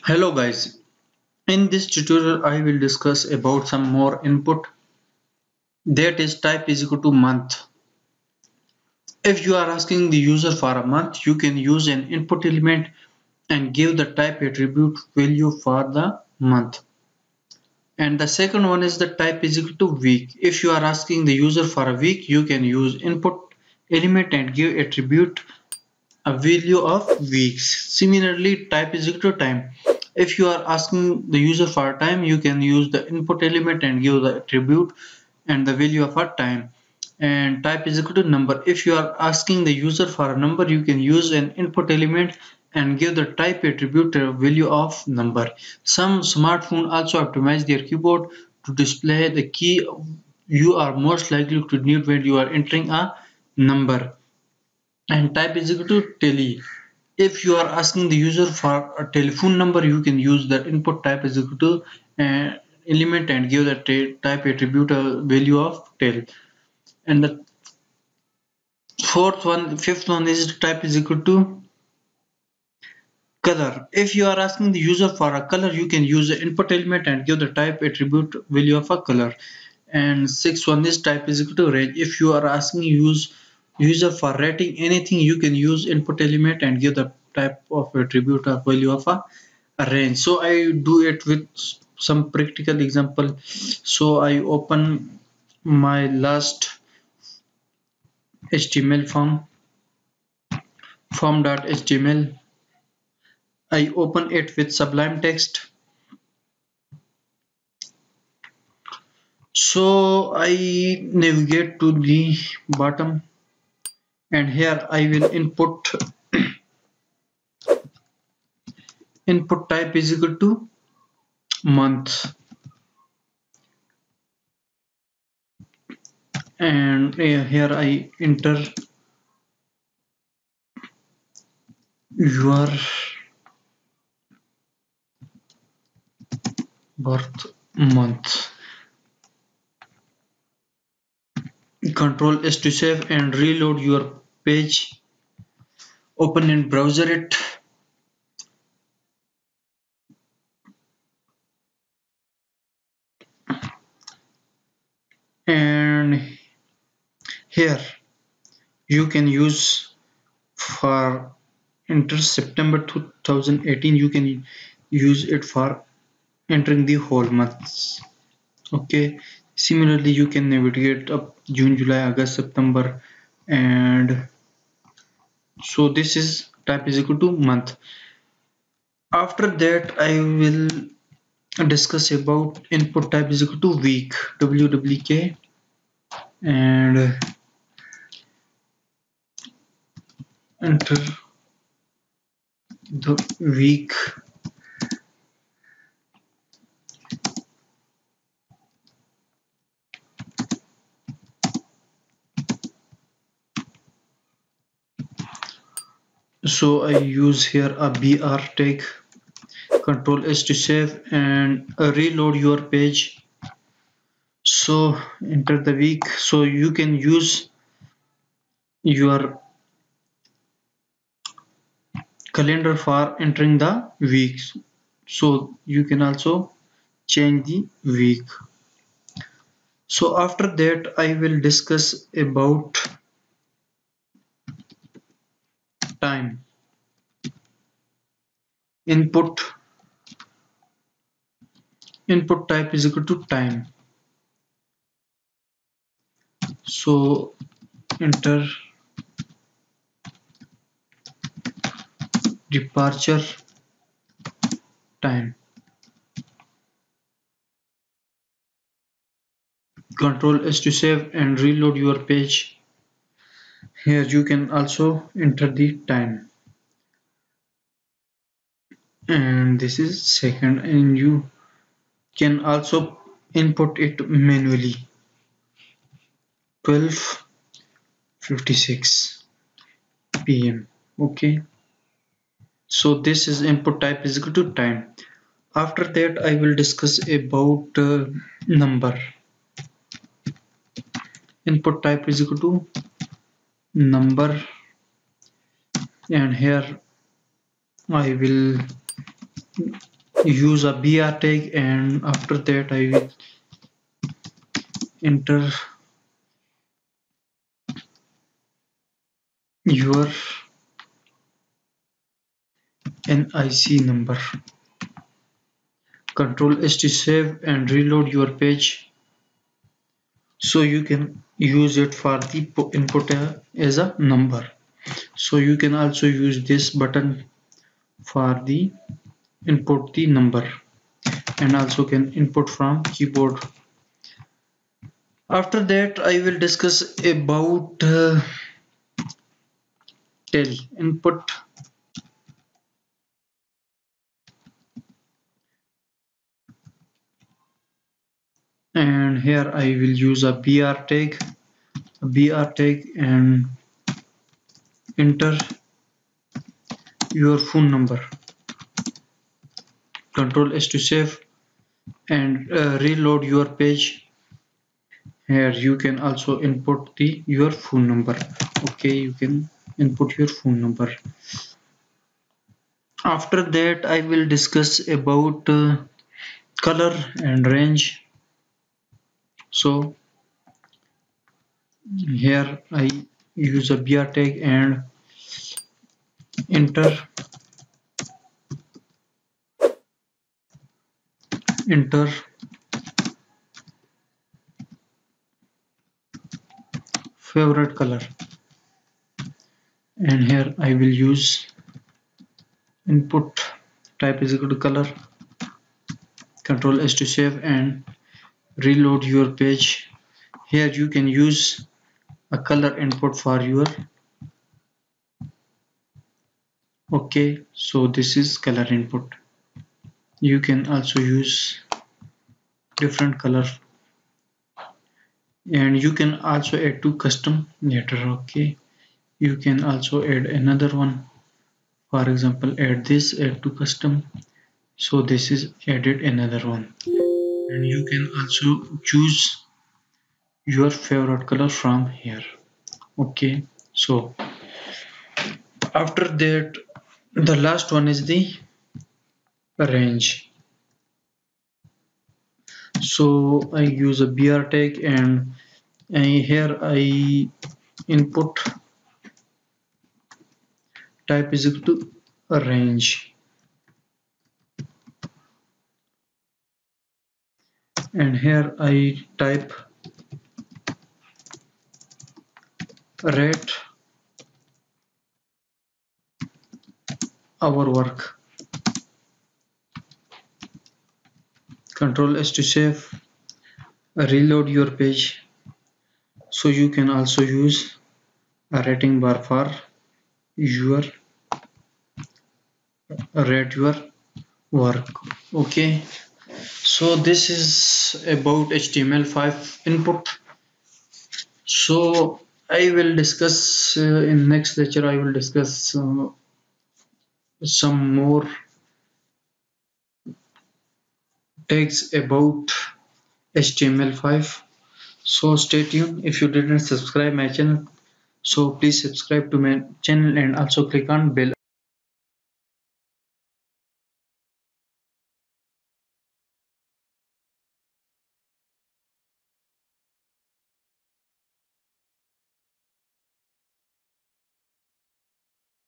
Hello guys, in this tutorial I will discuss about some more input, that is type is equal to month. If you are asking the user for a month, you can use an input element and give the type attribute value for the month. And the second one is the type is equal to week. If you are asking the user for a week, you can use input element and give attribute a value of weeks. Similarly, type is equal to time. If you are asking the user for time, you can use the input element and give the attribute and the value of a time. And type is equal to number. If you are asking the user for a number, you can use an input element and give the type attribute a value of number. Some smartphone also optimize their keyboard to display the key you are most likely to need when you are entering a number. And type is equal to tele. If you are asking the user for a telephone number, you can use the input type is equal to element and give the type attribute a value of tel. And the fifth one is type is equal to color. If you are asking the user for a color, you can use the input element and give the type attribute value of a color. And sixth one is type is equal to range. If you are asking user for rating anything, you can use input element and give the type of attribute or value of a range. So I do it with some practical example. So I open my last HTML form.html. I open it with Sublime Text. So I navigate to the bottom, and here I will input type is equal to month, and here I enter your birth month. Control S to save and reload your page. Open and browser it. And here you can use for enter September 2018, you can use it for entering the whole months. Okay, similarly you can navigate up June, July, August, September, and so this is type is equal to month. After that I will discuss about input type is equal to week, WWK, and enter the week. So I use here a BR tag. Control S to save and reload your page. So enter the week. So you can use your calendar for entering the weeks. So you can also change the week. So after that I will discuss about time. Input type is equal to time. So enter departure time. Control S to save and reload your page. Here you can also enter the time, and this is second, and you can also input it manually. 12:56 p.m. Okay, so this is input type is equal to time. After that I will discuss about number. Input type is equal to number, and here I will use a br tag, and after that I will enter your NIC number. Control S to save and reload your page, so you can use it for the input as a number. So you can also use this button for the input the number, and also can input from keyboard. After that I will discuss about tell input, and here I will use a br tag and enter your phone number. Control S to save and reload your page. Here you can also input your phone number. Okay, you can input your phone number. After that I will discuss about color and range. So here I use a br tag and enter favorite color, and here I will use input type is equal to color. Control S to save and reload your page. Here you can use a color input for your. Okay, so this is color input. You can also use different color, and you can also add to custom letter. Okay, you can also add another one. For example, add this, add to custom. So this is added another one, and you can also choose your favorite color from here. Okay, so after that the last one is the range. So I use a br tag, and here I input type is equal to a range, and here I type rate our work. Control S to save, reload your page. So you can also use a rating bar for your rate your work. Okay, so this is about HTML5 input. So I will discuss in next lecture I will discuss some more tags about HTML5. So stay tuned. If you didn't subscribe my channel, so please subscribe to my channel and also click on bell